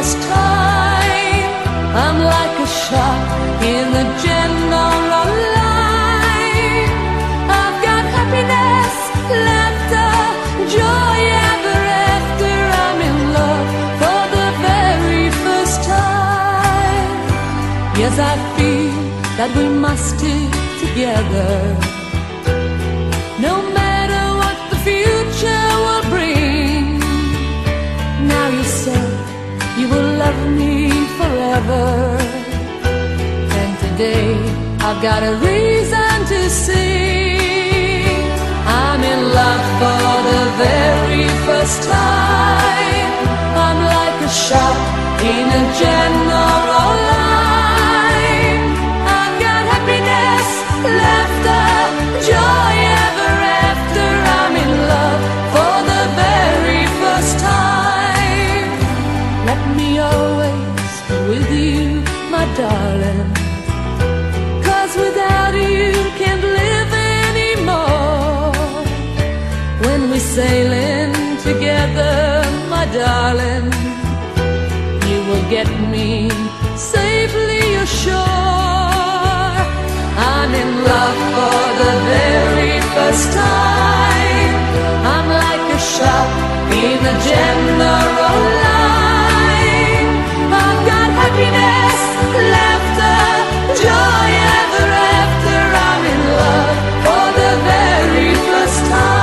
first time. I'm like a shot in the general line. I've got happiness, laughter, joy ever after. I'm in love for the very first time. Yes, I feel that we must stick together, no matter what the future will bring. Now you said you will love me forever, and today I've got a reason to sing. I'm in love for the very first time. I'm like a shot in a general line. I've got happiness, laughter, joy ever after. I'm in love for the very first time. Let me always be with you, my darling, 'cause without you can't live anymore. When we're sailing together, my darling, you will get me safely ashore. I'm in love for the very first time. I'm like a shot in a general line. I've got happiness, laughter, joy ever after. I'm in love for the very first time.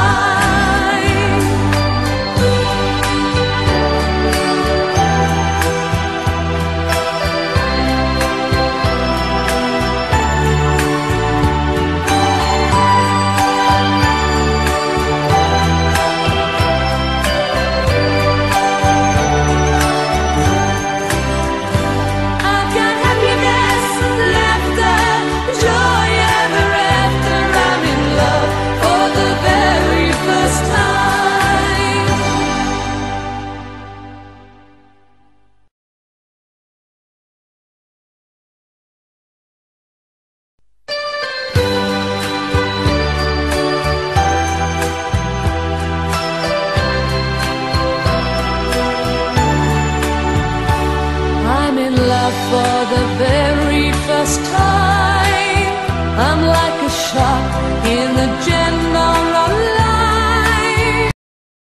For the very first time, I'm like a shot in